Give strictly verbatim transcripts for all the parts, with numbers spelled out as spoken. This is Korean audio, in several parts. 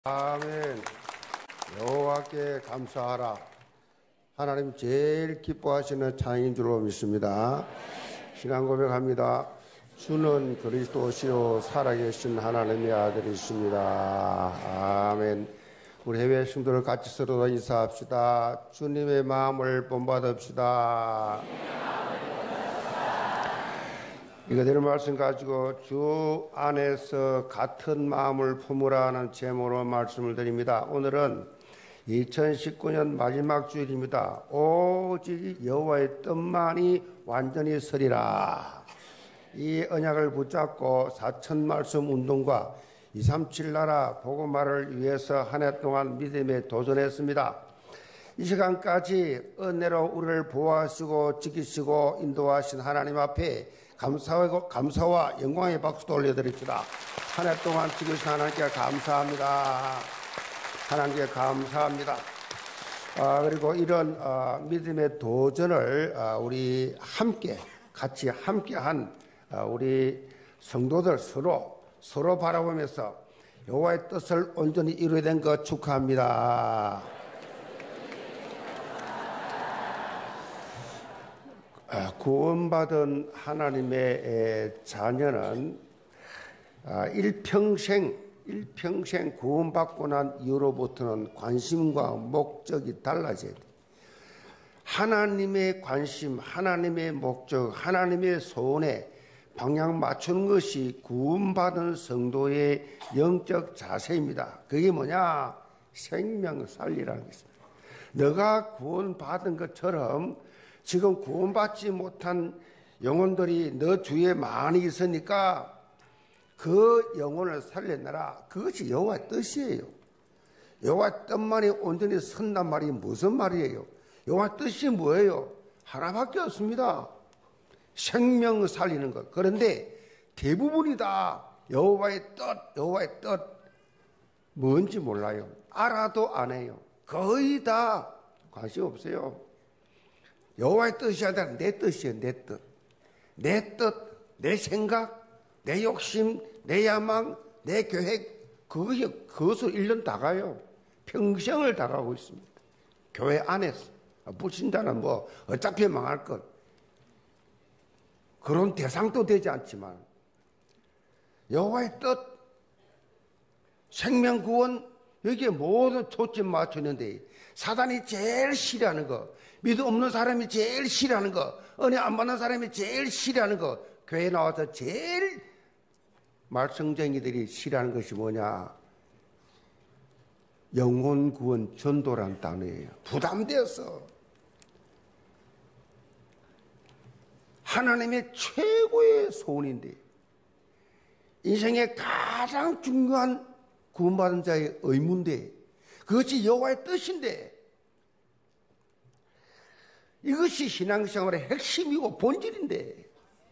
아멘. 여호와께 감사하라. 하나님 제일 기뻐하시는 찬양인 줄로 믿습니다. 신앙 고백합니다. 주는 그리스도시요 살아계신 하나님의 아들이십니다. 아멘. 우리 해외 성도들 같이 서로 인사합시다. 주님의 마음을 본받읍시다. 이거대로 말씀 가지고 주 안에서 같은 마음을 품으라는 제목으로 말씀을 드립니다. 오늘은 이천십구 년 마지막 주일입니다. 오직 여호와의 뜻만이 완전히 서리라. 이 언약을 붙잡고 사천 말씀 운동과 이백삼십칠 나라 복음화를 위해서 한 해 동안 믿음에 도전했습니다. 이 시간까지 은혜로 우리를 보호하시고 지키시고 인도하신 하나님 앞에 감사하고 감사와 영광의 박수도 올려드립시다. 한 해 동안 지키신 하나님께 감사합니다. 하나님께 감사합니다. 아, 그리고 이런 아, 믿음의 도전을 아, 우리 함께 같이 함께한 아, 우리 성도들 서로 서로 바라보면서 여호와의 뜻을 온전히 이루게 된 것 축하합니다. 구원받은 하나님의 자녀는 일평생, 일평생 구원받고 난 이후로부터는 관심과 목적이 달라져야 돼. 하나님의 관심, 하나님의 목적, 하나님의 소원에 방향 맞추는 것이 구원받은 성도의 영적 자세입니다. 그게 뭐냐? 생명 살리라는 것입니다. 너가 구원받은 것처럼 지금 구원받지 못한 영혼들이 너 주위에 많이 있으니까 그 영혼을 살려내라. 그것이 여호와의 뜻이에요. 여호와의 뜻만이 온전히 선단 말이 무슨 말이에요? 여호와의 뜻이 뭐예요? 하나밖에 없습니다. 생명 살리는 것. 그런데 대부분이 다 여호와의 뜻, 여호와의 뜻 뭔지 몰라요. 알아도 안 해요. 거의 다 관심 없어요. 여호와의 뜻이 아니라 내 뜻이에요. 내 뜻. 내 뜻, 내 생각, 내 욕심, 내 야망, 내 계획, 그것이 그것으로 일 년 다 가요. 평생을 다 가고 있습니다. 교회 안에서. 불신자는 뭐 어차피 망할 것. 그런 대상도 되지 않지만 여호와의 뜻, 생명 구원, 여기에 모든 초점 맞추는데 사단이 제일 싫어하는 거, 믿음 없는 사람이 제일 싫어하는 거, 은혜 안 받는 사람이 제일 싫어하는 거, 교회에 나와서 제일 말썽쟁이들이 싫어하는 것이 뭐냐? 영혼 구원 전도란 단어예요. 부담되어서 하나님의 최고의 소원인데 인생의 가장 중요한 구원받은 자의 의무인데 그것이 여호와의 뜻인데 이것이 신앙생활의 핵심이고 본질인데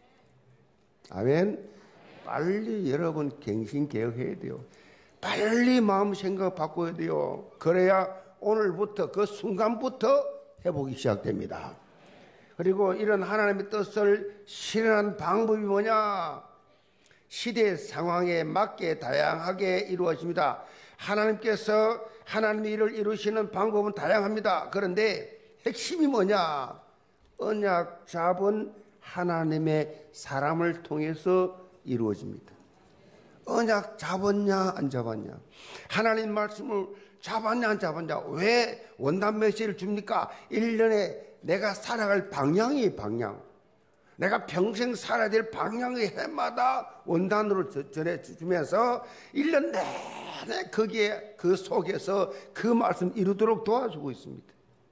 아멘. 빨리 여러분 갱신개혁해야 돼요. 빨리 마음 생각 바꿔야 돼요. 그래야 오늘부터 그 순간부터 회복이 시작됩니다. 그리고 이런 하나님의 뜻을 실현하는 방법이 뭐냐? 시대 상황에 맞게 다양하게 이루어집니다. 하나님께서 하나님의 일을 이루시는 방법은 다양합니다. 그런데 핵심이 뭐냐? 언약 잡은 하나님의 사람을 통해서 이루어집니다. 언약 잡았냐 안 잡았냐? 하나님 말씀을 잡았냐 안 잡았냐? 왜 원단 메시지를 줍니까? 일 년에 내가 살아갈 방향이 방향. 내가 평생 살아야 될 방향의 해마다 원단으로 전해주면서 일 년 내내 거기에 그 속에서 그 말씀 이루도록 도와주고 있습니다.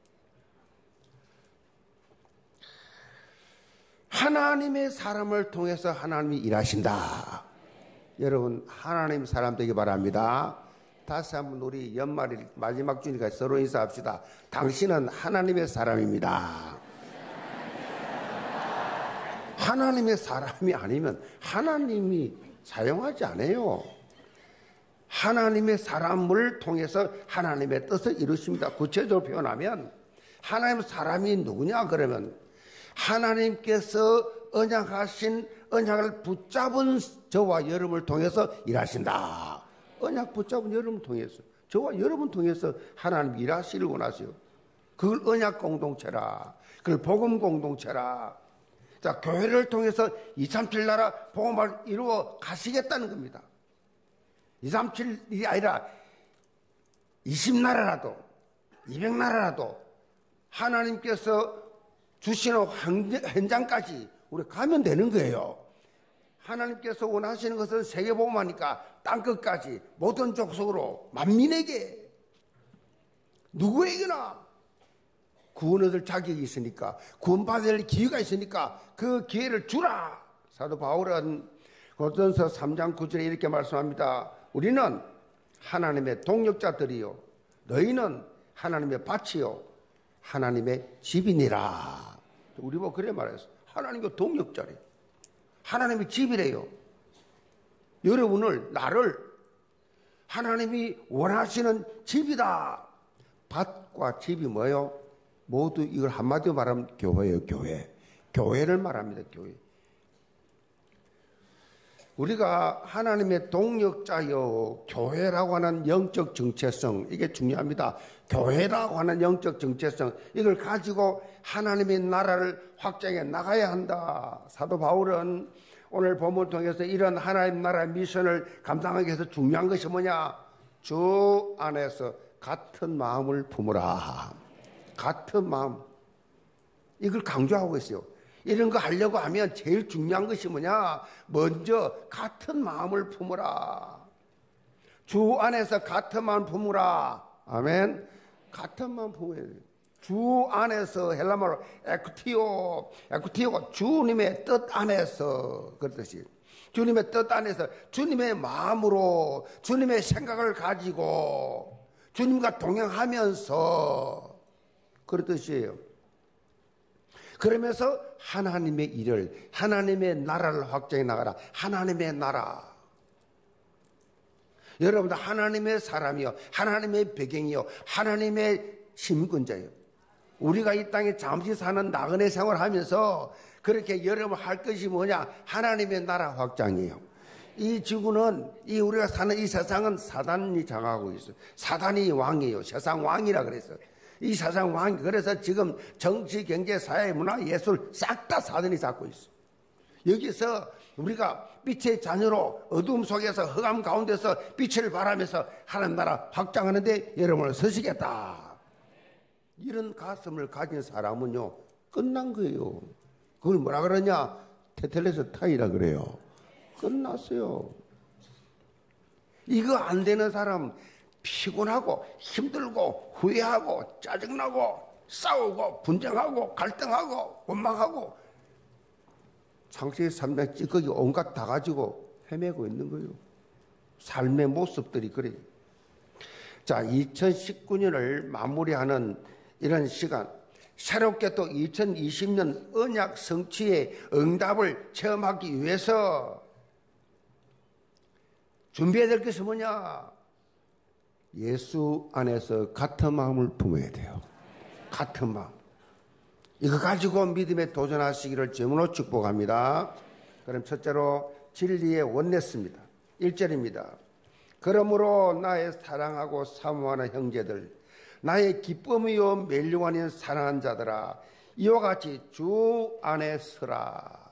하나님의 사람을 통해서 하나님이 일하신다. 여러분 하나님 사람 되기 바랍니다. 다시 한번 우리 연말 마지막 주니까 서로 인사합시다. 당신은 하나님의 사람입니다. 하나님의 사람이 아니면 하나님이 사용하지 않아요. 하나님의 사람을 통해서 하나님의 뜻을 이루십니다. 구체적으로 표현하면 하나님의 사람이 누구냐 그러면 하나님께서 언약하신 언약을 붙잡은 저와 여러분을 통해서 일하신다. 언약 붙잡은 여러분 통해서, 저와 여러분 통해서 하나님 일하시를 원하세요. 그걸 언약 공동체라. 그걸 복음 공동체라. 자, 교회를 통해서 이백삼십칠 나라 복음을 이루어 가시겠다는 겁니다. 이백삼십칠이 아니라 이십 나라라도 이백 나라라도 하나님께서 주시는 현장까지 우리 가면 되는 거예요. 하나님께서 원하시는 것은 세계복음하니까 땅끝까지 모든 족속으로 만민에게 누구에게나 구원 얻을 자격이 있으니까, 구원받을 기회가 있으니까 그 기회를 주라. 사도 바울은 고린도전서 삼 장 구 절에 이렇게 말씀합니다. 우리는 하나님의 동역자들이요, 너희는 하나님의 밭이요 하나님의 집이니라. 우리 보고 그래 말했어. 하나님의 동역자래. 하나님의 집이래요. 여러분을, 나를 하나님이 원하시는 집이다. 밭과 집이 뭐예요? 모두 이걸 한마디로 말하면 교회예요. 교회. 교회를 말합니다. 교회. 우리가 하나님의 동역자요, 교회라고 하는 영적 정체성, 이게 중요합니다. 교회라고 하는 영적 정체성, 이걸 가지고 하나님의 나라를 확장해 나가야 한다. 사도 바울은 오늘 본문을 통해서 이런 하나님 나라의 미션을 감당하기 위해서 중요한 것이 뭐냐? 주 안에서 같은 마음을 품으라. 같은 마음. 이걸 강조하고 있어요. 이런 거 하려고 하면 제일 중요한 것이 뭐냐? 먼저 같은 마음을 품으라. 주 안에서 같은 마음 품으라. 아멘. 같은 마음 품어야 돼요. 주 안에서, 헬라말로 에쿠티오, 에쿠티오가 주님의 뜻 안에서, 그렇듯이 주님의 뜻 안에서 주님의 마음으로 주님의 생각을 가지고 주님과 동행하면서, 그렇듯이에요. 그러면서 하나님의 일을, 하나님의 나라를 확장해 나가라. 하나님의 나라. 여러분들 하나님의 사람이요, 하나님의 배경이요, 하나님의 시민권자예요. 우리가 이 땅에 잠시 사는 나그네 생활을 하면서 그렇게 여러분 할 것이 뭐냐? 하나님의 나라 확장이에요. 이 지구는, 이 우리가 사는 이 세상은 사단이 장악하고 있어요. 사단이 왕이에요. 세상 왕이라 그랬어요. 이 세상 왕, 그래서 지금 정치, 경제, 사회, 문화, 예술 싹 다 사단이 잡고 있어. 여기서 우리가 빛의 자녀로 어두움 속에서 흑암 가운데서 빛을 발하면서 하나님 나라 확장하는데 여러분을 서시겠다. 이런 가슴을 가진 사람은요, 끝난 거예요. 그걸 뭐라 그러냐? 테텔레스 타이라 그래요. 끝났어요. 이거 안 되는 사람, 피곤하고 힘들고 후회하고 짜증나고 싸우고 분쟁하고 갈등하고 원망하고 창세기 삼 장 찌꺼기 온갖 다 가지고 헤매고 있는 거예요. 삶의 모습들이 그래요. 자, 이천십구 년을 마무리하는 이런 시간, 새롭게 또 이천이십 년 언약 성취의 응답을 체험하기 위해서 준비해야 될 것이 뭐냐? 예수 안에서 같은 마음을 품어야 돼요. 같은 마음. 이거 가지고 믿음에 도전하시기를 주님으로 축복합니다. 그럼 첫째로 진리의 원내스입니다. 일 절입니다. 그러므로 나의 사랑하고 사모하는 형제들, 나의 기쁨이요 멸류관인 사랑하는 자들아, 이와 같이 주 안에 서라.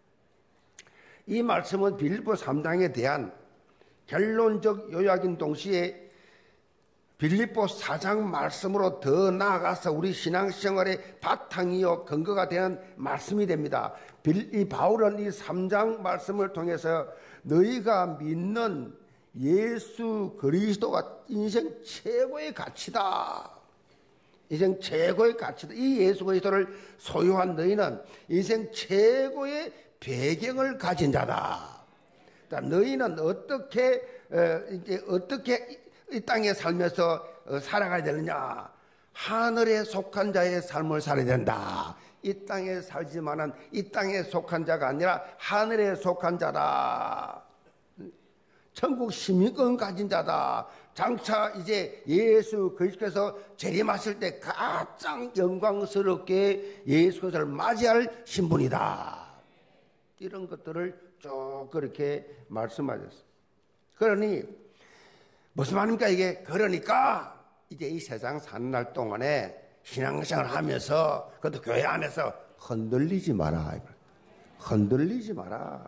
이 말씀은 빌립보 삼 장에 대한 결론적 요약인 동시에 빌립보 사 장 말씀으로 더 나아가서 우리 신앙생활의 바탕이요 근거가 되는 말씀이 됩니다. 이 바울은 이 삼 장 말씀을 통해서 너희가 믿는 예수 그리스도가 인생 최고의 가치다. 인생 최고의 가치다. 이 예수 그리스도를 소유한 너희는 인생 최고의 배경을 가진 자다. 너희는 어떻게 이제 어떻게 이 땅에 살면서 살아가야 되느냐? 하늘에 속한 자의 삶을 살아야 된다. 이 땅에 살지만은 이 땅에 속한 자가 아니라 하늘에 속한 자다. 천국 시민권 가진 자다. 장차 이제 예수 그리스도께서 재림하실 때 가장 영광스럽게 예수 그리스도를 맞이할 신분이다. 이런 것들을 쭉 그렇게 말씀하셨어요. 그러니 무슨 말입니까 이게? 그러니까 이제 이 세상 사는 날 동안에 신앙생활을 하면서 그것도 교회 안에서 흔들리지 마라. 흔들리지 마라.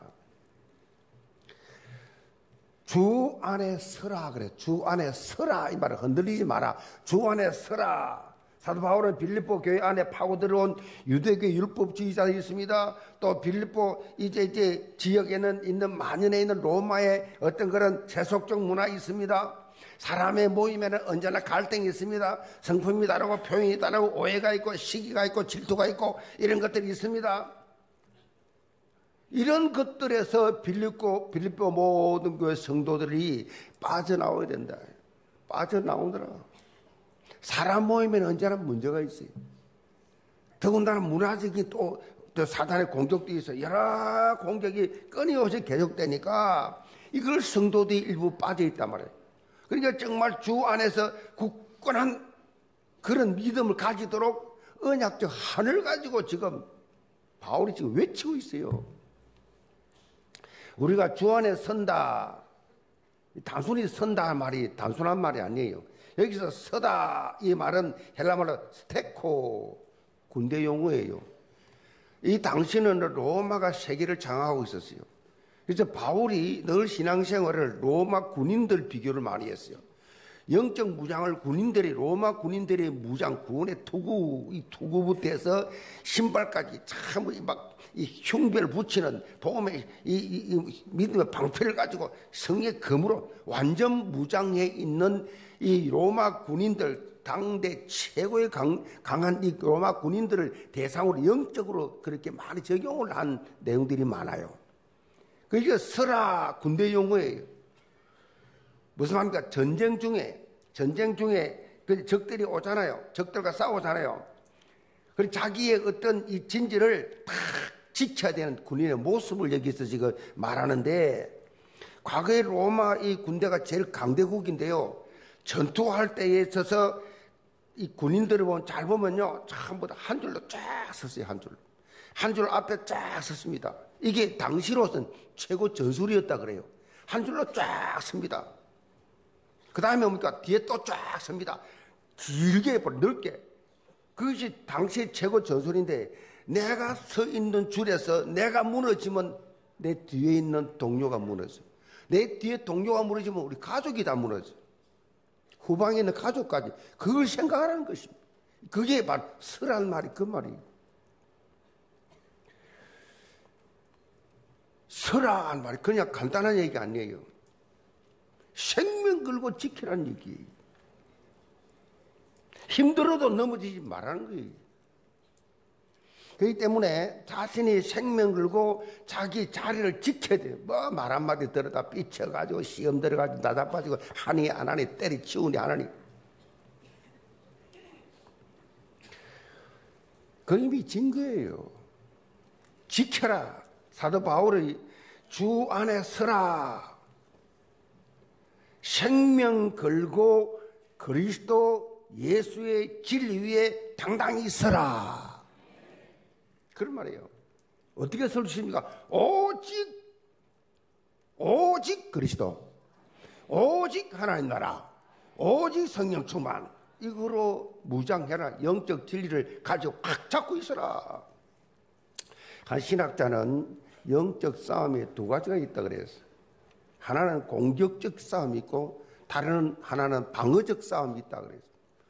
주 안에 서라 그래. 주 안에 서라 이 말을 흔들리지 마라. 주 안에 서라. 사도 바울은 빌립보 교회 안에 파고 들어온 유대교 율법주의자들이 있습니다. 또 빌립보 이제 이제 지역에는 있는 만연에 있는 로마의 어떤 그런 세속적 문화 있습니다. 사람의 모임에는 언제나 갈등이 있습니다. 성품이 다르고 표현이 다르고 오해가 있고 시기가 있고 질투가 있고 이런 것들이 있습니다. 이런 것들에서 빌립보, 빌립보 모든 교회 성도들이 빠져나와야 된다. 빠져나오더라. 사람 모임에는 언제나 문제가 있어요. 더군다나 문화적인 또, 또 사단의 공격도 있어요. 여러 공격이 끊임없이 계속되니까 이걸 성도들이 일부 빠져있단 말이에요. 그러니까 정말 주 안에서 굳건한 그런 믿음을 가지도록 언약적 한을 가지고 지금 바울이 지금 외치고 있어요. 우리가 주 안에 선다. 단순히 선다 말이 단순한 말이 아니에요. 여기서 서다 이 말은 헬라말로 스테코 군대 용어예요. 이 당시는 로마가 세계를 장악하고 있었어요. 그래서 바울이 늘 신앙생활을 로마 군인들 비교를 많이 했어요. 영적 무장을 군인들이 로마 군인들의 무장 구원의 투구 이 투구부터 해서 신발까지 참 막 이 흉배를 붙이는 도움의 이, 이, 이 믿음의 방패를 가지고 성의 검으로 완전 무장해 있는 이 로마 군인들 당대 최고의 강, 강한 이 로마 군인들을 대상으로 영적으로 그렇게 많이 적용을 한 내용들이 많아요. 그러니까 서라 군대 용어예요. 무슨 말입니까? 전쟁 중에 전쟁 중에 그 적들이 오잖아요. 적들과 싸우잖아요. 그리고 자기의 어떤 이 진지를 탁 지켜야 되는 군인의 모습을 여기서 지금 말하는데, 과거에 로마 이 군대가 제일 강대국인데요. 전투할 때에 있어서 이 군인들을 보면 잘 보면요, 전부 다 한 줄로 쫙 섰어요. 한 줄로. 한 줄 앞에 쫙 섰습니다. 이게 당시로서는 최고 전술이었다 그래요. 한 줄로 쫙 섭니다. 그 다음에 뭡니까? 뒤에 또 쫙 섭니다. 길게, 넓게. 그것이 당시 최고 전술인데, 내가 서 있는 줄에서 내가 무너지면 내 뒤에 있는 동료가 무너져. 내 뒤에 동료가 무너지면 우리 가족이 다 무너져. 후방에 있는 가족까지. 그걸 생각하라는 것입니다. 그게 바로 서라는 말이 그 말이에요. 서라는 말이 그냥 간단한 얘기가 아니에요. 생명 걸고 지키라는 얘기예요. 힘들어도 넘어지지 말라는 거예요. 그렇기 때문에 자신이 생명 걸고 자기 자리를 지켜야 돼요. 뭐 말 한마디 들어다 삐쳐가지고 시험 들어가지고 나다빠지고 하니 안 하니 때리치우니 안 하니. 그 이미 진 거예요. 지켜라. 사도 바울이 주 안에 서라. 생명 걸고 그리스도 예수의 진리 위에 당당히 서라. 그런 말이에요. 어떻게 설 수 있습니까? 오직 오직 그리스도, 오직 하나님 나라, 오직 성령 충만, 이거로 무장해라. 영적 진리를 가지고 꽉 잡고 있어라. 한 신학자는 영적 싸움에 두 가지가 있다 그랬어요. 하나는 공격적 싸움이 있고 다른 하나는 방어적 싸움이 있다 그랬어요.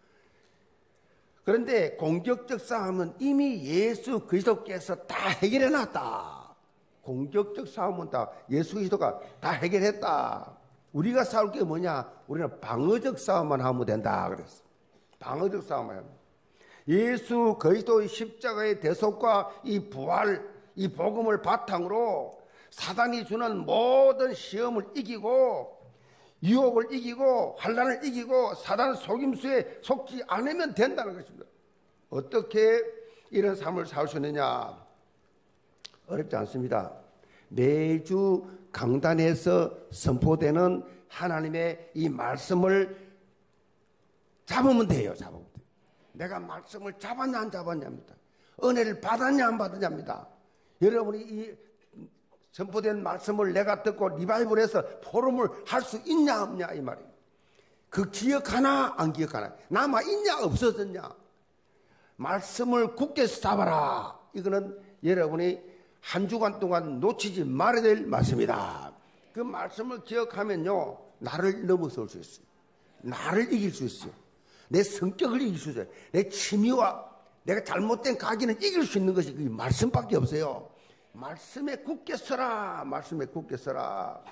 그런데 공격적 싸움은 이미 예수 그리스도께서 다 해결해 놨다. 공격적 싸움은 다 예수 그리스도가 다 해결했다. 우리가 싸울 게 뭐냐? 우리는 방어적 싸움만 하면 된다 그랬어. 방어적 싸움만 하면. 예수 그리스도의 십자가의 대속과 이 부활, 이 복음을 바탕으로 사단이 주는 모든 시험을 이기고 유혹을 이기고 환난을 이기고 사단 속임수에 속지 않으면 된다는 것입니다. 어떻게 이런 삶을 살 수 있느냐? 어렵지 않습니다. 매주 강단에서 선포되는 하나님의 이 말씀을 잡으면 돼요. 잡으면 돼요. 내가 말씀을 잡았냐 안 잡았냐입니다. 은혜를 받았냐 안 받았냐입니다. 여러분이 이 선포된 말씀을 내가 듣고 리바이벌해서 포럼을 할 수 있냐 없냐 이 말이에요. 그 기억하나 안 기억하나? 남아있냐 없어졌냐? 말씀을 굳게 잡아라. 이거는 여러분이 한 주간 동안 놓치지 말아야 될 말씀이다. 그 말씀을 기억하면요, 나를 넘어설 수 있어요. 나를 이길 수 있어요. 내 성격을 이길 수 있어요. 내 취미와 내가 잘못된 가기는 이길 수 있는 것이 그 말씀밖에 없어요. 말씀에 굳게 서라. 말씀에 굳게 서라.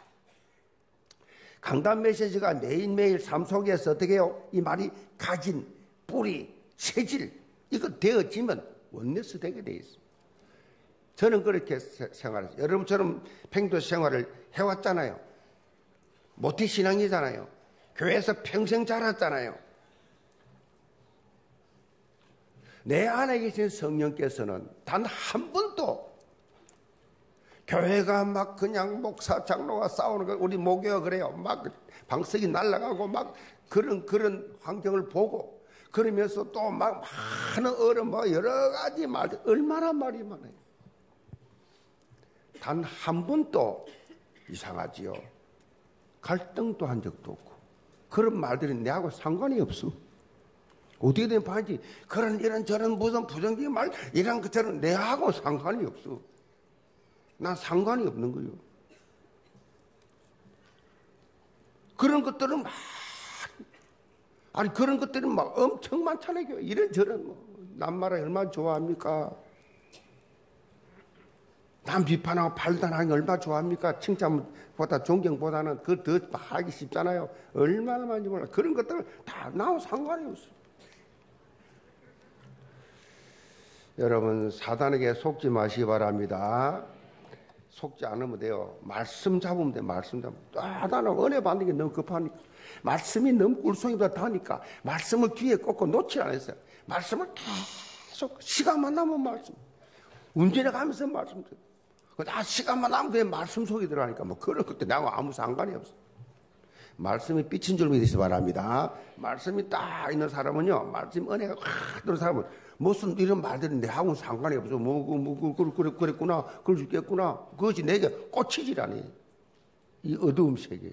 강단 메시지가 매일매일 삶 속에서 어떻게 해요? 이 말이 각인, 뿌리, 체질 이거 되어지면 원네스 되게 돼 있어요. 저는 그렇게 생활했어요. 여러분처럼 평도 생활을 해왔잖아요. 모태신앙이잖아요. 교회에서 평생 자랐잖아요. 내 안에 계신 성령께서는 단 한 번도 교회가 막 그냥 목사 장로가 싸우는 거 우리 목회가 그래요. 막 방석이 날아가고 막 그런 그런 환경을 보고 그러면서 또 막 많은 어른 뭐 여러 가지 말 얼마나 말이 많아요. 단 한 번도 이상하지요. 갈등도 한 적도 없고 그런 말들이 내하고 상관이 없어. 어떻게 된 바인지 그런 이런 저런 무슨 부정적인 말 이런 것처럼 내하고 상관이 없어. 난 상관이 없는 거예요. 그런 것들은 막 아니 그런 것들은 막 엄청 많잖아요. 이런 저런 뭐 남말을 얼마나 좋아합니까? 남 비판하고 판단하는 게 얼마나 좋아합니까? 칭찬보다 존경보다는 그 더 하기 쉽잖아요. 얼마나 많이 몰라. 그런 것들은 다 나하고 상관이 없어. 여러분 사단에게 속지 마시기 바랍니다. 속지 않으면 돼요. 말씀 잡으면 돼. 말씀 잡으면. 아, 나는 은혜 받는 게 너무 급하니까. 말씀이 너무 꿀송이보다 다니까. 말씀을 귀에 꽂고 놓질 않았어요. 말씀을 계속 시간만 나면 말씀. 운전해 가면서 말씀 들어요. 나 시간만 나면 그냥 말씀 속에 들어가니까 뭐 그런 것도 나하고 아무 상관이 없어. 말씀이 빛인 줄 믿으시기 바랍니다. 말씀이 딱 있는 사람은요, 말씀 은혜가 확 들어온 사람은 무슨 이런 말들이 내하고는 상관이 없어. 뭐, 뭐, 뭐, 그래, 그래, 그랬구나. 그럴 수 있겠구나. 그것이 내게 꽂히지라니. 이 어두움 세계.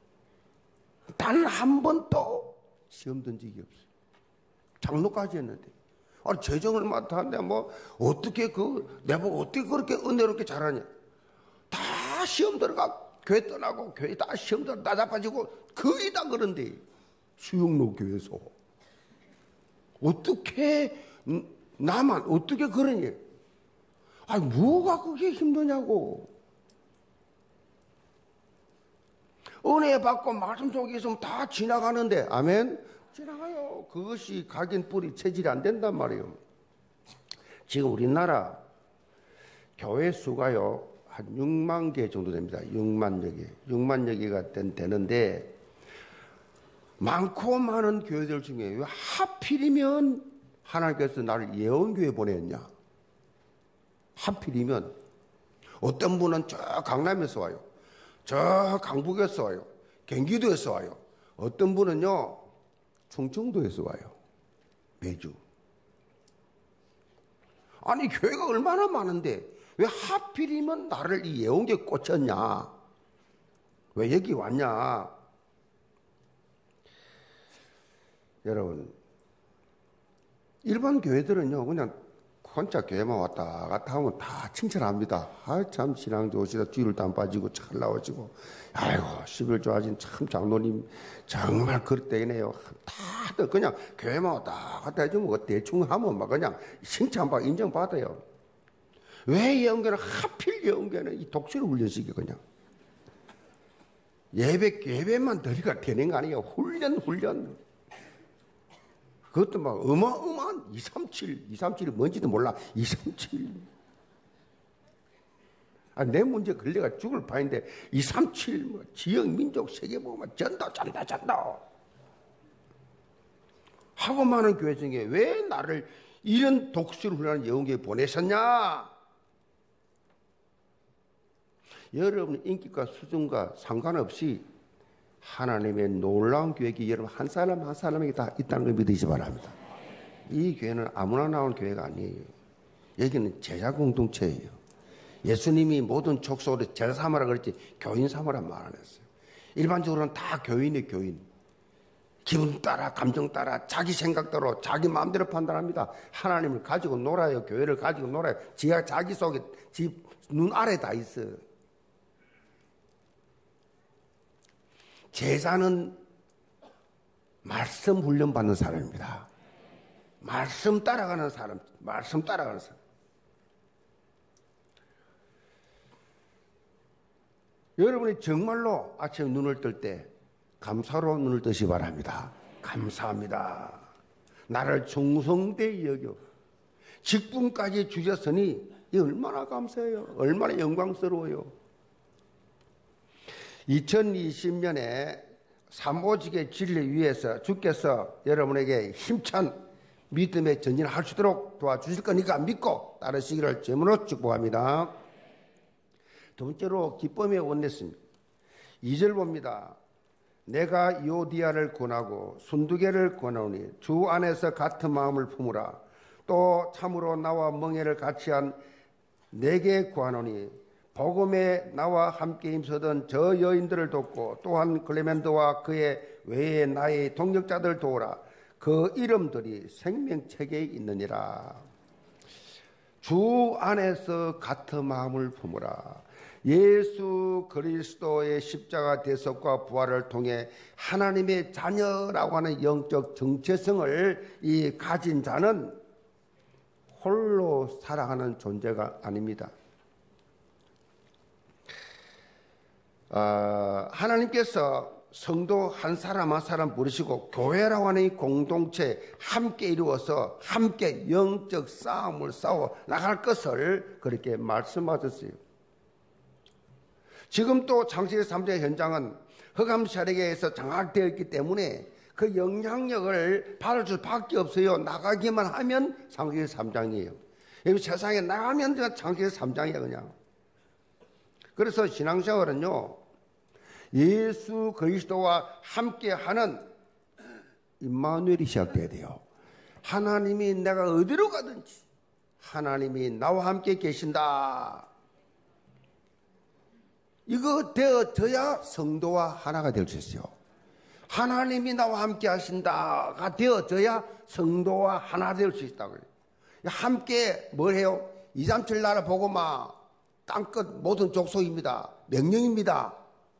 단 한 번도 시험 든 적이 없어요. 장로까지 했는데. 아니, 재정을 맡았는데, 뭐, 어떻게 그, 내보고 어떻게 그렇게 은혜롭게 잘하냐. 다 시험 들어가, 교회 떠나고, 교회 다 시험 들어, 나자빠지고, 거의 다 그런데. 수영로 교회에서. 어떻게, 나만, 어떻게 그러니? 아니, 뭐가 그게 힘드냐고. 은혜 받고 말씀 속에 있으면 다 지나가는데, 아멘? 지나가요. 그것이 각인 뿌리 체질이 안 된단 말이에요. 지금 우리나라 교회 수가요, 한 육만 개 정도 됩니다. 육만여 개. 육만여 개가 된, 되는데, 많고 많은 교회들 중에 왜 하필이면 하나님께서 나를 예언교회 보냈냐? 하필이면 어떤 분은 저 강남에서 와요. 저 강북에서 와요. 경기도에서 와요. 어떤 분은요, 충청도에서 와요. 매주. 아니, 교회가 얼마나 많은데 왜 하필이면 나를 이 예언교회에 꽂혔냐? 왜 여기 왔냐? 여러분, 일반 교회들은요, 그냥 혼자 교회만 왔다 갔다 하면 다 칭찬합니다. 아, 참, 신앙 좋으시다. 뒤를 안 빠지고 잘 나오시고. 아이고, 십일 좋아진 참 장로님, 정말 그릇되네요. 다들 그냥 교회만 왔다 갔다 해주면 대충 하면 막 그냥 칭찬받고 인정받아요. 왜 예언교회는, 하필 예언교회는 이 독수리 훈련식이 그냥. 예배, 예배만 드리가 되는 거 아니에요. 훈련, 훈련. 그것도 막 어마어마한 이삼칠, 이삼칠이 뭔지도 몰라. 이삼칠. 아, 내 문제 걸려가 죽을 판인데, 이삼칠, 뭐, 지역, 민족, 세계 보면 전다, 전다, 전다. 하고 많은 교회 중에 왜 나를 이런 독수를 훈련하는 예언교회에 보내셨냐? 여러분 인기과 수준과 상관없이 하나님의 놀라운 계획이 여러분 한 사람 한 사람에게 다 있다는 걸 믿으시기 바랍니다. 이 교회는 아무나 나오는 교회가 아니에요. 여기는 제자 공동체예요. 예수님이 모든 족속으로 제자 삼으라 그랬지 교인 삼으라 말 안 했어요. 일반적으로는 다 교인의 교인. 기분 따라 감정 따라 자기 생각대로 자기 마음대로 판단합니다. 하나님을 가지고 놀아요. 교회를 가지고 놀아요. 지가 자기 속에 지 눈 아래 다 있어. 제자는 말씀 훈련 받는 사람입니다. 말씀 따라가는 사람, 말씀 따라가는 사람. 여러분이 정말로 아침에 눈을 뜰 때 감사로 눈을 뜨시 바랍니다. 감사합니다. 나를 충성되이 여겨 직분까지 주셨으니 이 얼마나 감사해요. 얼마나 영광스러워요. 이천이십 년에 삼오직의 진리 위에서 주께서 여러분에게 힘찬 믿음의 전진을 할 수 있도록 도와주실 거니까 믿고 따르시기를 제물로 축복합니다. 두 번째로 기쁨의 원내스입니다. 이 절 봅니다. 내가 요디아를 권하고 순두개를 권하오니 주 안에서 같은 마음을 품으라. 또 참으로 나와 멍에를 같이 한 내게 구하노니 복음에 나와 함께 힘쓰던 저 여인들을 돕고 또한 클레멘도와 그의 외에 나의 동역자들 도우라. 그 이름들이 생명책에 있느니라. 주 안에서 같은 마음을 품으라. 예수 그리스도의 십자가 대속과 부활을 통해 하나님의 자녀라고 하는 영적 정체성을 이 가진 자는 홀로 살아가는 존재가 아닙니다. 어, 하나님께서 성도 한 사람 한 사람 부르시고 교회라고 하는 이 공동체 함께 이루어서 함께 영적 싸움을 싸워 나갈 것을 그렇게 말씀하셨어요. 지금 또 창세기 삼 장 현장은 흑암 세력에서 장악되어 있기 때문에 그 영향력을 받을 수밖에 없어요. 나가기만 하면 창세기 삼 장이에요. 세상에 나가면 창세기 삼 장이에요 그냥. 그래서 신앙생활은요, 예수 그리스도와 함께하는 임마누엘이 시작돼야 돼요. 하나님이 내가 어디로 가든지 하나님이 나와 함께 계신다. 이거 되어져야 성도와 하나가 될 수 있어요. 하나님이 나와 함께 하신다가 되어져야 성도와 하나 될 수 있다고요. 함께 뭘 해요? 이삼칠 나라 보고 막 땅끝 모든 족속입니다. 명령입니다.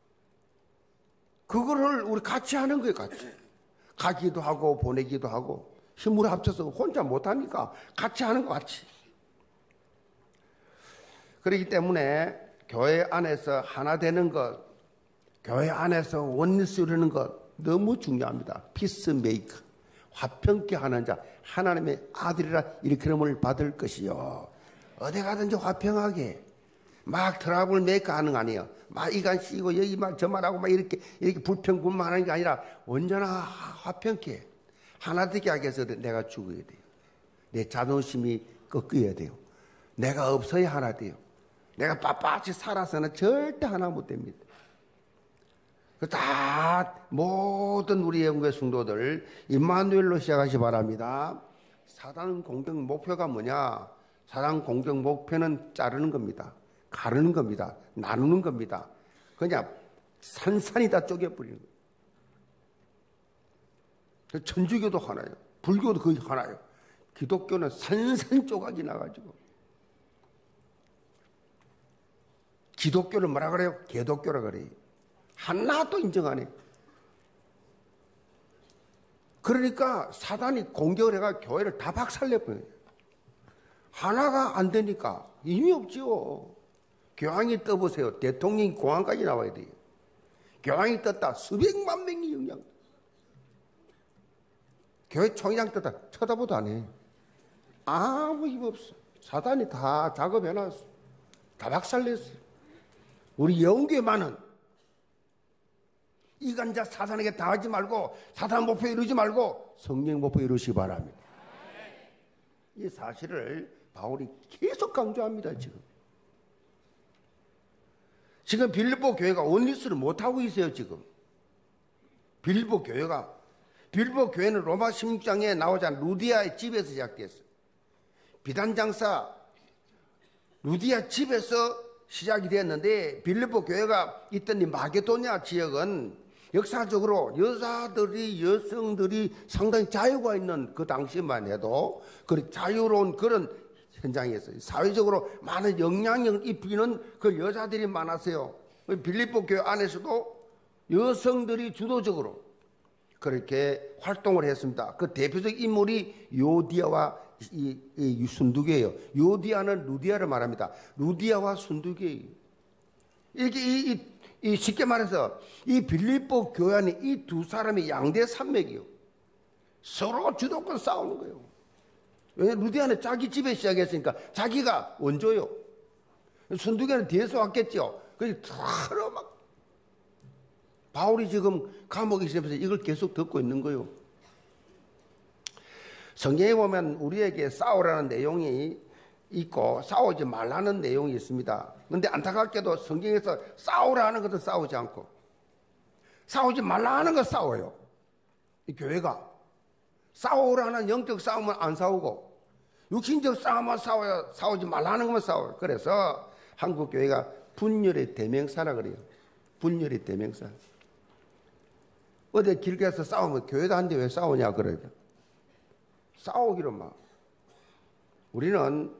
그거를 우리 같이 하는 거예요. 같이. 가기도 하고 보내기도 하고 힘을 합쳐서 혼자 못하니까 같이 하는 거 같이. 그렇기 때문에 교회 안에서 하나 되는 것, 교회 안에서 원리스 이루는 것 너무 중요합니다. 피스메이커, 화평케 하는 자, 하나님의 아들이라 일컬음을 받을 것이요. 어디 가든지 화평하게, 막 트러블 메이커 하는 거 아니에요. 막 이간 씌고 여기 막 저 말하고 막 이렇게 이렇게 불평불만하는 게 아니라 언제나 화평케 하나 되게 하기 위해서 내가 죽어야 돼요. 내 자존심이 꺾여야 돼요. 내가 없어야 하나 돼요. 내가 빳빳이 살아서는 절대 하나 못 됩니다. 다 모든 우리 영국의 성도들 임마누엘로 시작하시 바랍니다. 사단 공격 목표가 뭐냐? 사단 공격 목표는 자르는 겁니다. 가르는 겁니다. 나누는 겁니다. 그냥 산산이 다 쪼개버리는 거예요. 천주교도 하나요. 불교도 거의 하나요. 기독교는 산산 쪼가지 나가지고. 기독교를 뭐라 그래요? 개독교라 그래요. 하나도 인정 안 해요. 그러니까 사단이 공격을 해가 교회를 다 박살내버려요. 하나가 안 되니까 의미 없지요. 교황이 떠보세요. 대통령이 공항까지 나와야 돼요. 교황이 떴다. 수백만 명이 영향. 교회 총회장 떴다. 쳐다보도 안 해. 아무 힘 없어. 사단이 다 작업해놨어. 다 박살냈어. 우리 영계만은 이간자 사단에게 당하지 말고 사단 목표 이루지 말고 성령 목표 이루시기 바랍니다. 이 사실을 바울이 계속 강조합니다. 지금 지금 빌립보 교회가 원리스를 못하고 있어요. 지금 빌립보 교회가 빌립보 교회는 로마 십육 장에 나오지 않은 루디아의 집에서 시작됐어요. 비단장사 루디아 집에서 시작이 되었는데 빌립보 교회가 있던 이 마게도냐 지역은 역사적으로 여자들이, 여성들이 상당히 자유가 있는 그 당시만 해도 그 자유로운 그런 현장이었어요. 사회적으로 많은 영향력을 입히는 그 여자들이 많았어요. 빌립보 교회 안에서도 여성들이 주도적으로 그렇게 활동을 했습니다. 그 대표적 인물이 요디아와 이, 이 순두개예요. 요디아는 루디아를 말합니다. 루디아와 순두개예요. 이게 이, 이, 이 쉽게 말해서 이 빌립보 교회 안에 이 두 사람이 양대 산맥이요. 서로 주도권 싸우는 거예요. 왜냐하면 루디아는 자기 집에 시작했으니까 자기가 원조요. 순두개는 뒤에서 왔겠죠. 그래서 서로 막 바울이 지금 감옥에 있으면서 이걸 계속 듣고 있는 거예요. 성경에 보면 우리에게 싸우라는 내용이 있고 싸우지 말라는 내용이 있습니다. 그런데 안타깝게도 성경에서 싸우라는 것도 싸우지 않고 싸우지 말라는 거 싸워요. 이 교회가 싸우라는 영적 싸움은 안 싸우고 육신적 싸움만 싸워요. 싸우지 말라는 것만 싸워요. 그래서 한국 교회가 분열의 대명사라 그래요. 분열의 대명사. 어디 길 가서 싸우면 교회도 한데 왜 싸우냐 그래요. 싸우기로 막. 우리는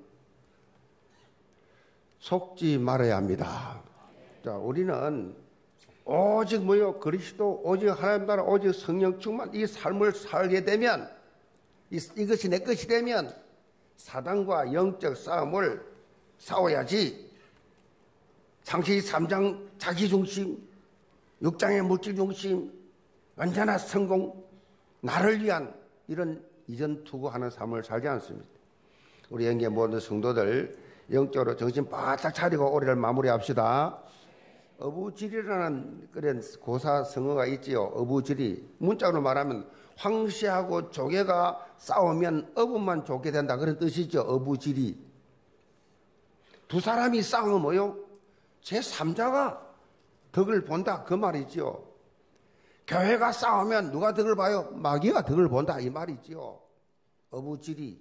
속지 말아야 합니다. 자, 우리는 오직 뭐요? 그리스도, 오직 하나님 나라, 오직 성령 충만 이 삶을 살게 되면 이, 이것이 내 것이 되면 사단과 영적 싸움을 싸워야지. 창세기 삼 장 자기중심, 육 장의 물질중심, 완전한 성공, 나를 위한 이런 이전 투구하는 삶을 살지 않습니다. 우리 영계 모든 성도들 영적으로 정신 바짝 차리고 올해를 마무리합시다. 어부지리라는 그런 고사 성어가 있지요. 어부지리. 문자로 말하면 황새하고 조개가 싸우면 어부만 좋게 된다 그런 뜻이죠. 어부지리. 두 사람이 싸우면 뭐요? 제삼자가 덕을 본다 그 말이지요. 교회가 싸우면 누가 덕을 봐요? 마귀가 덕을 본다 이 말이지요. 어부지리.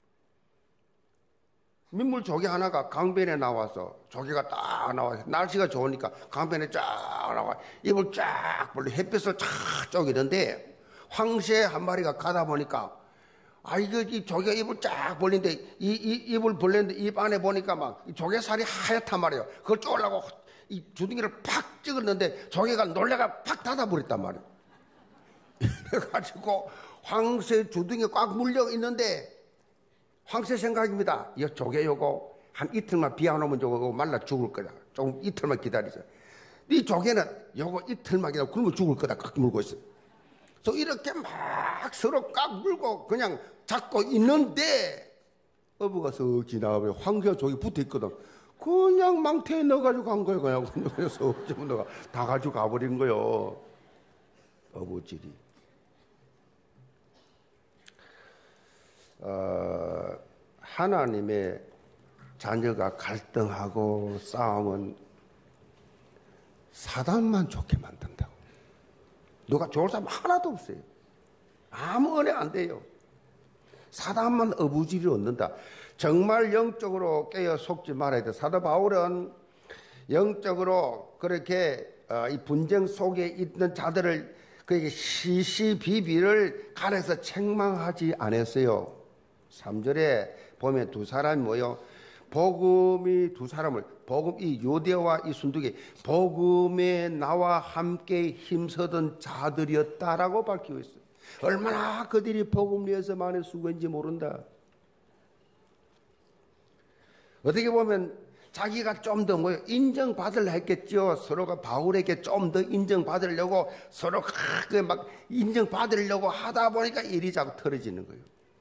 민물 조개 하나가 강변에 나와서 조개가 딱 나와서 날씨가 좋으니까 강변에 쫙 나와 입을 쫙 벌려 햇빛을 쫙 쪼개는데 황새 한 마리가 가다 보니까 아 이거 이 조개가 입을 쫙 벌리는데 이, 이 입을 벌렸는데 입 안에 보니까 막 조개살이 하얗단 말이에요. 그걸 쪼으려고 이 주둥이를 팍 찍었는데 조개가 놀래가 팍 닫아버렸단 말이에요. 그래가지고 황새 주둥이에 꽉 물려 있는데 황새 생각입니다. 이 조개 요거 한 이틀만 비 안 오면 저거 말라 죽을 거다. 조금 이틀만 기다리자. 이 조개는 요거 이틀만 기다려 굶어 죽을 거다. 꽉 물고 있어. 그래서 이렇게 막 서로 꽉 물고 그냥 잡고 있는데 어부가 쓱 지나가면 황새 조개 붙어 있거든. 그냥 망태에 넣어가지고 간 거예요. 그냥 그래서 어쩌면 다 가지고 가버린 거예요. 어부질이. 어, 하나님의 자녀가 갈등하고 싸움은 사단만 좋게 만든다고. 누가 좋을 사람 하나도 없어요. 아무 은혜 안 돼요. 사단만 어부지리를 얻는다. 정말 영적으로 깨어 속지 말아야 돼. 사도 바울은 영적으로 그렇게 이 분쟁 속에 있는 자들을 그에게 시시비비를 가려서 책망하지 않았어요. 삼 절에 보면 두 사람이 뭐요? 복음이 두 사람을, 복음, 이 요대와 이 순두개, 복음에 나와 함께 힘쓰던 자들이었다라고 밝히고 있어요. 얼마나 그들이 복음 위해서 많이 수고했는지 모른다. 어떻게 보면 자기가 좀 더 뭐 인정받으려 했겠죠. 서로가 바울에게 좀 더 인정받으려고 서로 크게 막 인정받으려고 하다 보니까 일이 자꾸 틀어지는 거예요.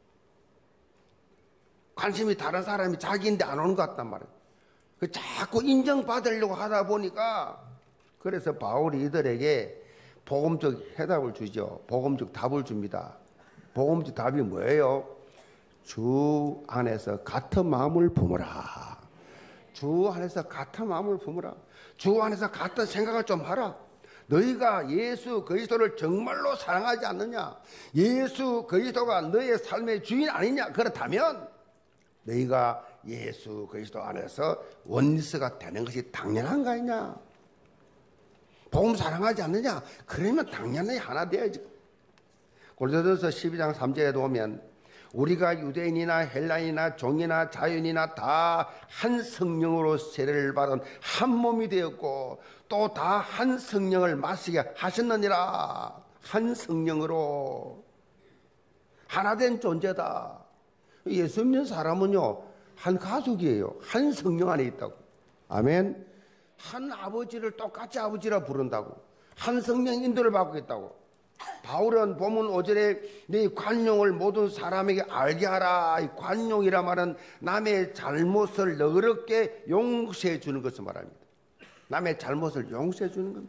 관심이 다른 사람이 자기인데 안 오는 것 같단 말이에요. 자꾸 인정받으려고 하다 보니까 그래서 바울이 이들에게 복음적 해답을 주죠. 복음적 답을 줍니다. 복음적 답이 뭐예요? 주 안에서 같은 마음을 품으라. 주 안에서 같은 마음을 품으라. 주 안에서 같은 생각을 좀 하라. 너희가 예수 그리스도를 정말로 사랑하지 않느냐? 예수 그리스도가 너의 삶의 주인 아니냐? 그렇다면 너희가 예수 그리스도 안에서 원리스가 되는 것이 당연한 거 아니냐? 복음 사랑하지 않느냐? 그러면 당연히 하나 돼야지. 고린도전서 십이 장 삼 절에도 보면 우리가 유대인이나 헬라인이나 종이나 자유인이나 다 한 성령으로 세례를 받은 한 몸이 되었고 또 다 한 성령을 마시게 하셨느니라. 한 성령으로 하나 된 존재다. 예수 믿는 사람은요 한 가족이에요. 한 성령 안에 있다고. 아멘. 한 아버지를 똑같이 아버지라 부른다고. 한 성령 인도를 받고 있다고. 바울은 보면 오 절에 네 관용을 모든 사람에게 알게 하라. 이 관용이라 말은 남의 잘못을 너그럽게 용서해 주는 것을 말합니다. 남의 잘못을 용서해 주는 겁니다.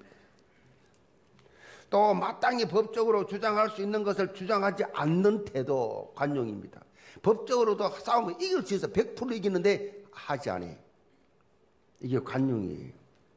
또 마땅히 법적으로 주장할 수 있는 것을 주장하지 않는 태도 관용입니다. 법적으로도 싸우면 이길 수 있어. 백 퍼센트 이기는데 하지 않아요. 이게 관용이에요.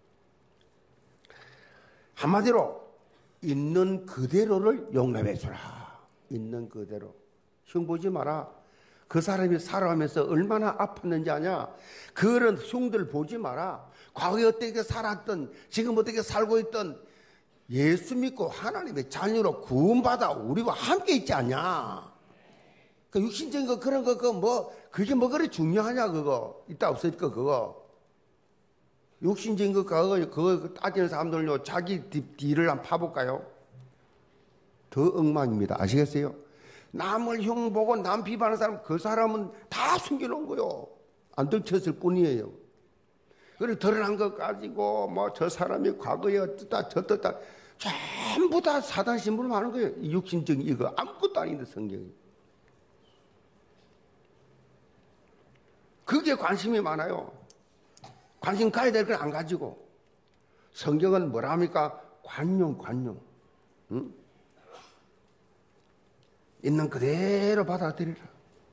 한마디로 있는 그대로를 용납해 주라. 있는 그대로. 흉 보지 마라. 그 사람이 살아가면서 얼마나 아팠는지 아냐? 그런 흉들 보지 마라. 과거에 어떻게 살았던, 지금 어떻게 살고 있던 예수 믿고 하나님의 자녀로 구원받아 우리와 함께 있지 않냐? 그 육신적인 거 그런 거 그거 뭐 그게 뭐 그리 중요하냐 그거 있다 없을까 그거 육신적인 거 그거 그거 따지는 사람들요 자기 뒤를 한번 파볼까요? 더 엉망입니다. 아시겠어요? 남을 흉 보고 남 비판하는 사람 그 사람은 다 숨겨놓은 거요. 안 들켰을 뿐이에요. 그리고 드러난 것 가지고 뭐 저 사람이 과거에 어떻다 저떻다 전부 다 사단 신부름 하는 거예요. 육신적인 이거 아무것도 아닌데 성경이. 그게 관심이 많아요. 관심 가야 될 걸 안 가지고. 성경은 뭐라 합니까? 관용, 관용. 응? 있는 그대로 받아들이라.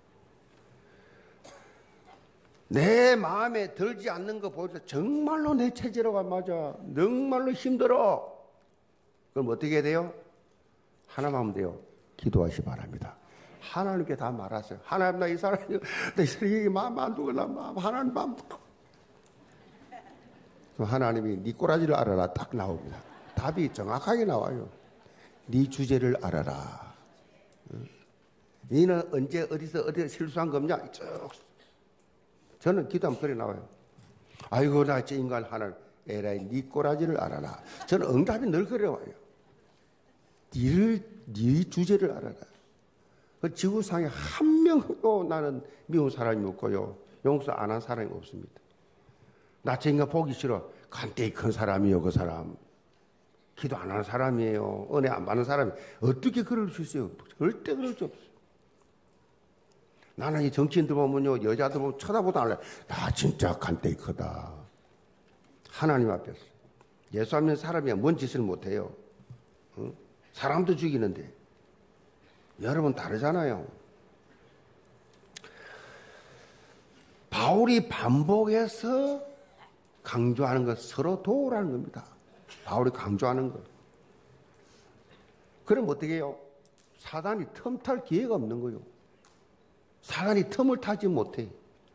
내 마음에 들지 않는 거 보여서 정말로 내 체질로가 맞아. 정말로 힘들어. 그럼 어떻게 해야 돼요? 하나만 하면 돼요. 기도하시 바랍니다. 하나님께 다 말하세요. 하나님 나 이 사람이 내 사람이 마음 안 두고 나 마음 하나님 마음 하나님이 네 꼬라지를 알아라 딱 나옵니다. 답이 정확하게 나와요. 네 주제를 알아라. 너는 언제 어디서 어디서 실수한 거 없냐? 쭉 저는 기도하면 그래 나와요. 아이고 나 저 인간 하나님 에라이 네 꼬라지를 알아라. 저는 응답이 늘 그래 와요. 네를 네 주제를 알아라. 그 지구상에 한 명도 나는 미운 사람이 없고요. 용서 안 한 사람이 없습니다. 나 저 인간 보기 싫어. 간대히 큰 사람이요 그 사람. 기도 안 하는 사람이에요. 은혜 안 받는 사람이 어떻게 그럴 수 있어요? 절대 그럴 수 없어요. 나는 이 정치인들 보면요 여자들 보면 쳐다보도 않을래. 나 진짜 간대히 크다. 하나님 앞에서 예수 안 믿는 사람이 뭔 짓을 못해요. 응? 사람도 죽이는데 여러분 다르잖아요. 바울이 반복해서 강조하는 것 서로 도우라는 겁니다. 바울이 강조하는 것. 그럼 어떻게 해요? 사단이 틈탈 기회가 없는 거예요. 사단이 틈을 타지 못해.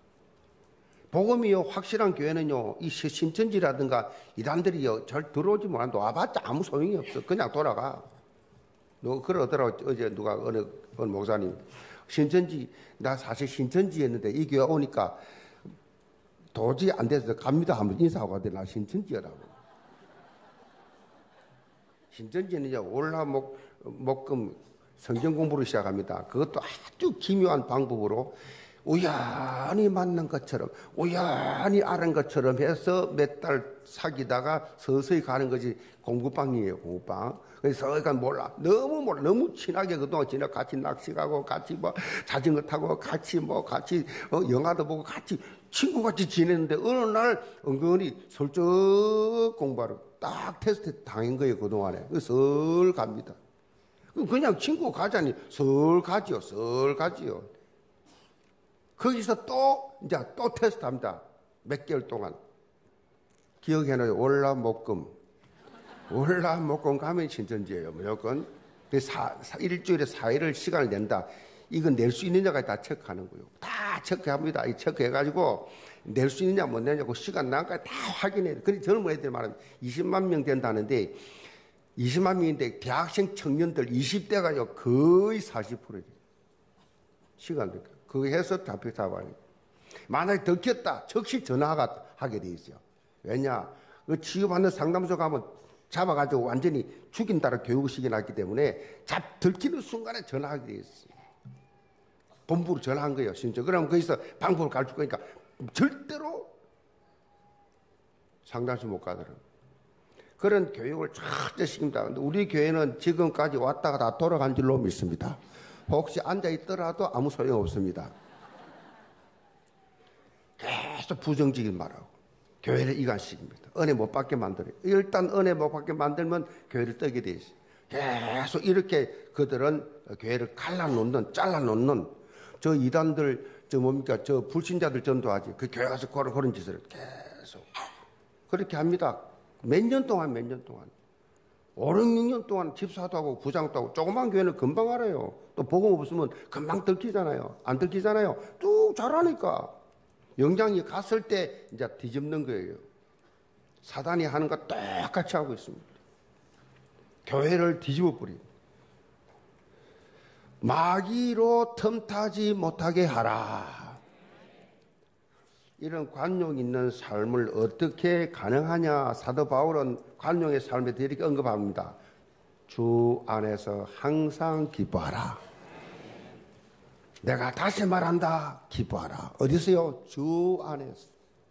복음이요 확실한 교회는요 이 신천지라든가 이단들이요 잘 들어오지 못한다. 와봤자 아무 소용이 없어. 그냥 돌아가. 너 그러더라고. 어제 누가 어느 어느 목사님 신천지 나 사실 신천지였는데 이 교회 오니까 도저히 안 돼서 갑니다 하면 인사하고 가더니 나 신천지라고. 신천지는 이제 올라 목 목금 성경 공부를 시작합니다. 그것도 아주 기묘한 방법으로 우연히 만난 것처럼 우연히 알은 것처럼 해서 몇 달 사귀다가 서서히 가는 것이 공부방이에요. 공부방. 그래서 서서히 몰라. 너무 몰라. 너무 친하게 그동안 지나 같이 낚시 가고 같이 뭐 자전거 타고 같이 뭐 같이 어 영화도 보고 같이 친구같이 지냈는데 어느 날 은근히 슬쩍 공부하러 딱 테스트 당한 거예요. 그동안에. 그래서 설 갑니다. 그냥 친구 가자니 설 가지요. 설 가지요. 거기서 또 이제 또 테스트합니다. 몇 개월 동안. 기억해놔요. 월화 목금. 월화 목금 가면 신천지예요. 무조건. 사, 사, 일주일에 사 일을 시간을 낸다. 이건 낼 수 있느냐가 다 체크하는 거예요. 다 체크합니다. 이 체크해가지고 낼 수 있느냐 못 내냐고 시간 난까지 다 확인해요. 그래서 젊은 애들 말하면 이십만 명 된다는데 이십만 명인데 대학생 청년들 이십 대가요 거의 사십 퍼센트 시간 들 그거 해서 잡혀 잡아요. 만약에 들켰다 즉시 전화가 하게 돼 있어요. 왜냐 그 취급하는 상담소 가면 잡아가지고 완전히 죽인다는 교육식이 났기 때문에 잡 들키는 순간에 전화하게 돼 있어요. 본부로 전화한 거예요. 진짜. 그럼 거기서 방법을 가르칠 거니까 절대로 상담소 못 가더라고요. 그런 교육을 철저히 시킵니다. 근데 우리 교회는 지금까지 왔다가 다 돌아간 줄로 믿습니다. 혹시 앉아있더라도 아무 소용 없습니다. 계속 부정적인 말하고 교회를 이간시킵니다. 은혜 못 받게 만들어요. 일단 은혜 못 받게 만들면 교회를 떠게 돼 있어요. 계속 이렇게 그들은 교회를 갈라놓는, 잘라놓는 저 이단들, 저 뭡니까, 저 불신자들 전도하지. 그 교회 가서 그런, 그런 짓을 계속 그렇게 합니다. 몇 년 동안, 몇 년 동안. 오, 육 년 동안 집사도 하고 부장도 하고 조그만 교회는 금방 알아요. 또 복음 없으면 금방 들키잖아요. 안 들키잖아요. 쭉 잘하니까. 영장이 갔을 때 이제 뒤집는 거예요. 사단이 하는 거 똑같이 하고 있습니다. 교회를 뒤집어 버리고. 마귀로 틈타지 못하게 하라. 이런 관용 있는 삶을 어떻게 가능하냐. 사도 바울은 관용의 삶에 대해 이렇게 언급합니다. 주 안에서 항상 기뻐하라. 내가 다시 말한다. 기뻐하라. 어디서요? 주 안에서.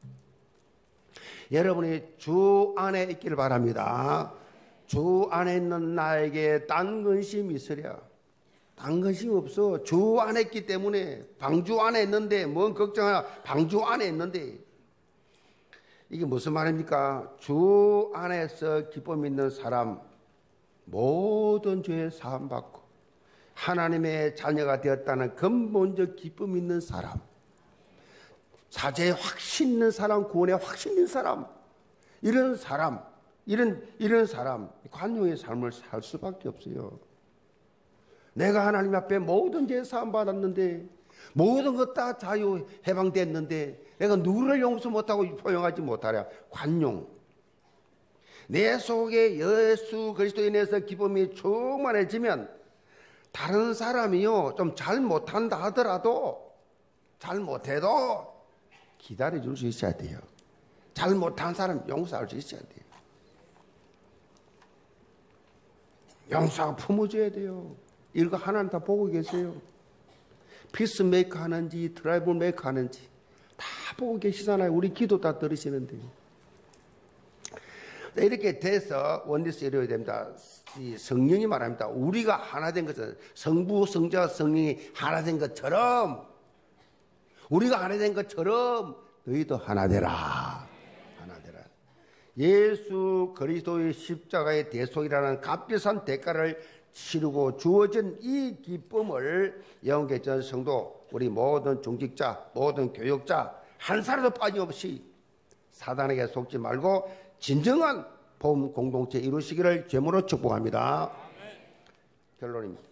여러분이 주 안에 있기를 바랍니다. 주 안에 있는 나에게 딴 근심이 있으랴. 딴 근심 없어. 주 안에 있기 때문에. 방주 안에 있는데 뭔 걱정하나. 방주 안에 있는데. 이게 무슨 말입니까? 주 안에서 기쁨 있는 사람 모든 죄 사함 받고 하나님의 자녀가 되었다는 근본적 기쁨 있는 사람, 사죄의 확신 있는 사람, 구원의 확신 있는 사람, 이런 사람, 이런 이런 사람 관용의 삶을 살 수밖에 없어요. 내가 하나님 앞에 모든 죄 사함 받았는데, 모든 것 다 자유 해방됐는데 내가 누구를 용서 못하고 포용하지 못하랴. 관용. 내 속에 예수 그리스도에 인해서 기쁨이 충만해지면 다른 사람이요 좀 잘 못한다 하더라도, 잘 못해도 기다려줄 수 있어야 돼요. 잘 못한 사람 용서할 수 있어야 돼요. 용서하고 품어줘야 돼요. 이거 하나님 다 보고 계세요. 피스메이커 하는지 트라이블 메이커 하는지 다 보고 계시잖아요. 우리 기도 다 들으시는데. 이렇게 돼서 원리스 이루어야 됩니다. 이 성령이 말합니다. 우리가 하나 된 것은 성부, 성자, 성령이 하나 된 것처럼, 우리가 하나 된 것처럼 너희도 하나 되라. 하나 되라. 예수 그리스도의 십자가의 대속이라는 값비싼 대가를 치르고 주어진 이 기쁨을 영계전 성도, 우리 모든 중직자, 모든 교육자 한 사람도 빠짐없이 사단에게 속지 말고 진정한 봄 공동체 이루시기를 죄물로 축복합니다. 결론입니다.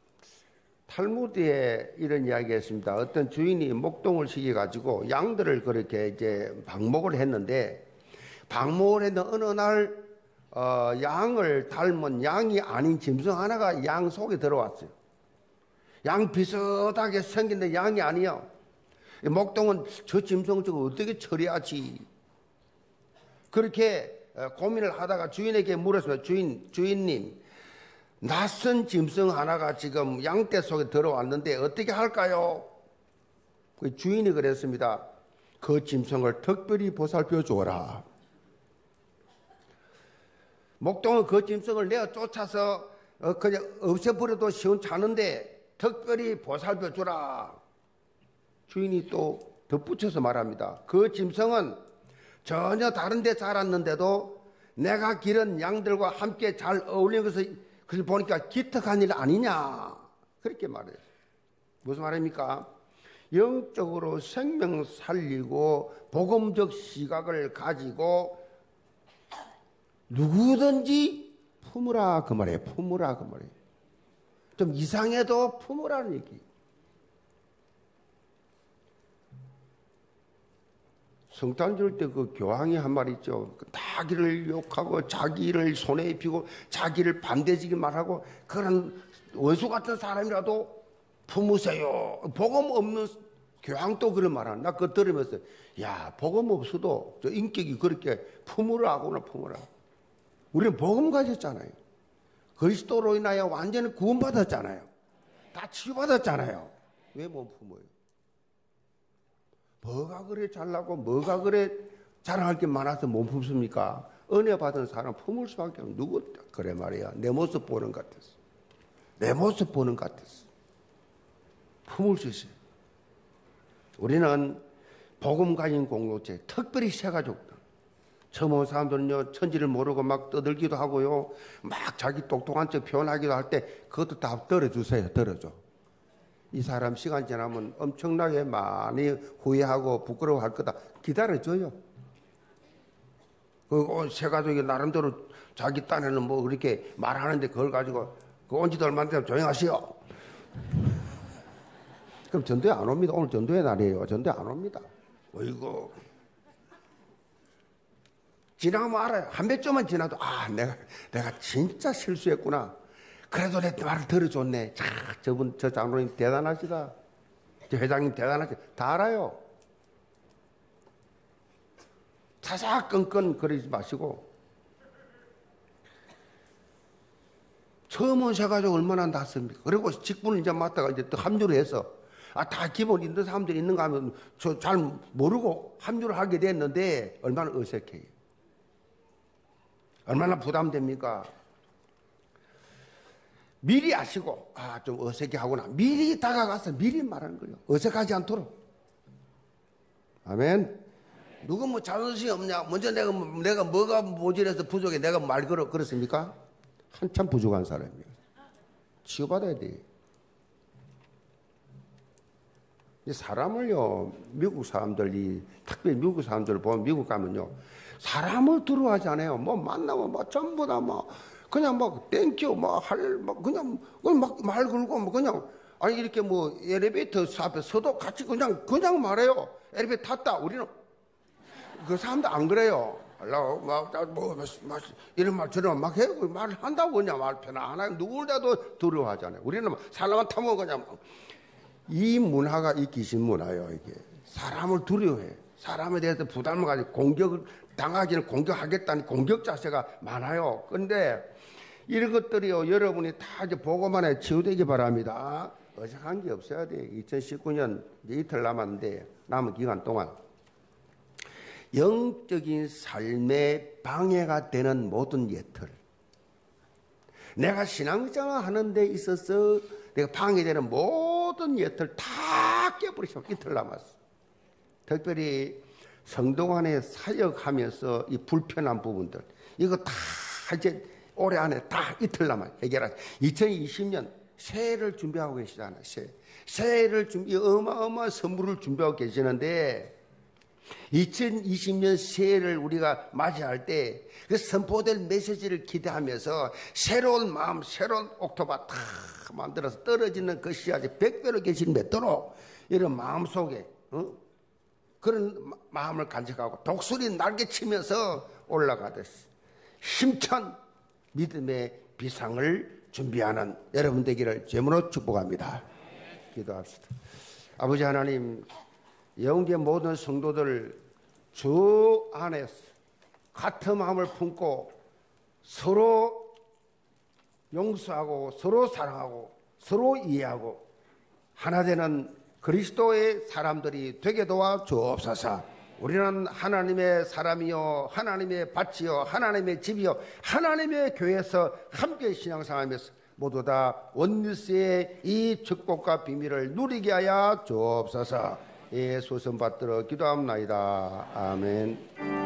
탈무드에 이런 이야기가 있습니다. 어떤 주인이 목동을 시켜가지고 양들을 그렇게 이제 방목을 했는데, 방목을 했는데 어느 날 어, 양을 닮은 양이 아닌 짐승 하나가 양 속에 들어왔어요. 양 비슷하게 생긴데 양이 아니야. 목동은 저 짐승을 저거 어떻게 처리하지? 그렇게 고민을 하다가 주인에게 물었습니다. 주인, 주인님, 낯선 짐승 하나가 지금 양떼 속에 들어왔는데 어떻게 할까요? 그 주인이 그랬습니다. 그 짐승을 특별히 보살펴 주어라. 목동은 그 짐승을 내어 쫓아서 그냥 없애버려도 시원찮은데 특별히 보살펴 주라. 주인이 또 덧붙여서 말합니다. 그 짐승은 전혀 다른 데 자랐는데도 내가 기른 양들과 함께 잘 어울리는 것을 그걸 보니까 기특한 일 아니냐. 그렇게 말해요. 무슨 말입니까? 영적으로 생명 살리고 복음적 시각을 가지고 누구든지 품으라 그 말이에요. 품으라 그 말이에요. 좀 이상해도 품으라는 얘기. 성탄 줄 때 그 교황이 한 말 있죠. 자기를 욕하고 자기를 손에 입히고 자기를 반대지게 말하고 그런 원수 같은 사람이라도 품으세요. 복음 없는 교황도 그런 말하는. 나 그거 들으면서 야, 복음 없어도 저 인격이 그렇게 품으라 하구나, 품으라. 우리는 복음 가졌잖아요. 그리스도로 인하여 완전히 구원받았잖아요. 다 치유받았잖아요. 왜 못 품어요? 뭐가 그래 잘나고 뭐가 그래 자랑할 게 많아서 못 품습니까? 은혜 받은 사람 품을 수밖에 없는. 누구 그래 말이야. 내 모습 보는 것 같았어. 내 모습 보는 것 같았어. 품을 수 있어요. 우리는 복음 가진 공동체, 특별히 새 가족들. 처음 온 사람들은요, 천지를 모르고 막 떠들기도 하고요, 막 자기 똑똑한 척 표현하기도 할 때 그것도 다 들어주세요. 들어줘. 이 사람 시간 지나면 엄청나게 많이 후회하고 부끄러워할 거다. 기다려줘요. 그 새 가족이 나름대로 자기 딴에는 뭐 그렇게 말하는데 그걸 가지고 그 온 지도 얼마 안 되면 조용하시오. 그럼 전도에 안 옵니다. 오늘 전도의 날이에요. 전도에 안 옵니다. 어이구. 지나가면 알아요. 한 몇 점만 지나도 아, 내가 내가 진짜 실수했구나. 그래도 내 말을 들어줬네. 자, 저분 저 장로님 대단하시다. 저 회장님 대단하시다. 다 알아요. 사사건건 그러지 마시고. 처음 온 새 가족 얼마나 낫습니까? 그리고 직분을 이제 맡다가 이제 또 합류를 해서 아, 다 기본 있는 사람들이 있는가 하면 저 잘 모르고 합류를 하게 됐는데 얼마나 어색해요. 얼마나 부담됩니까? 미리 아시고 아, 좀 어색해 하구나. 미리 다가가서 미리 말하는 거예요. 어색하지 않도록. 아멘. 누구 뭐 자존심이 없냐? 먼저 내가 내가 뭐가 모질해서 부족해? 내가 말 걸어 그렇습니까? 한참 부족한 사람이에요. 치유받아야 돼. 사람을요, 미국 사람들이, 특별히 미국 사람들을 보면 미국 가면요, 사람을 두려워하지 않아요. 뭐 만나면 뭐 전부 다 뭐, 그냥 막 땡큐, 뭐 할, 막 그냥, 막 말 걸고 뭐 그냥, 아니 이렇게 뭐 엘리베이터 앞에 서도 같이 그냥, 그냥 말해요. 엘리베이터 탔다. 우리는, 그 사람들 안 그래요. 뭐, 뭐, 뭐, 이런 말 저런 막 해. 말을 한다고 그냥 말 편안하게 누구라도 두려워하잖아요. 우리는 사람만 타면 그냥, 이 문화가 이 귀신 문화예요. 이게 사람을 두려워해. 사람에 대해서 부담을 가지고 공격을 당하기를 공격하겠다는 공격 자세가 많아요. 그런데 이런 것들이요, 여러분이 다 이제 보고만에 치유되기 바랍니다. 어색한 게 없어야 돼. 이천십구 년 이제 이틀 남았는데 남은 기간 동안 영적인 삶에 방해가 되는 모든 예틀, 내가 신앙생활 하는 데 있어서 내가 방해되는 모든 예틀 다 깨버리시면 이틀 남았어. 특별히 성도 안에 사역하면서 이 불편한 부분들, 이거 다 이제 올해 안에 다 이틀 남아요. 해결하죠. 이천이십 년 새해를 준비하고 계시잖아요. 새해. 새해를 준비, 어마어마한 선물을 준비하고 계시는데, 이천이십 년 새해를 우리가 맞이할 때 그 선포될 메시지를 기대하면서 새로운 마음, 새로운 옥토바 다 만들어서 떨어지는 그 씨앗이 백 배로 계신 맺도록 이런 마음 속에 어? 그런 마음을 간직하고 독수리 날개치면서 올라가듯이 힘찬 믿음의 비상을 준비하는 여러분 되기를 주님으로 축복합니다. 기도합시다. 아버지 하나님, 영계 모든 성도들 주 안에서 같은 마음을 품고 서로 용서하고 서로 사랑하고 서로 이해하고 하나 되는 그리스도의 사람들이 되게 도와 주옵소서. 우리는 하나님의 사람이요, 하나님의 밭이요, 하나님의 집이요, 하나님의 교회에서 함께 신앙생활하면서 모두 다 원리스의 이 축복과 비밀을 누리게 하여 주옵소서. 예, 소선 받들어 기도합나이다. 아멘.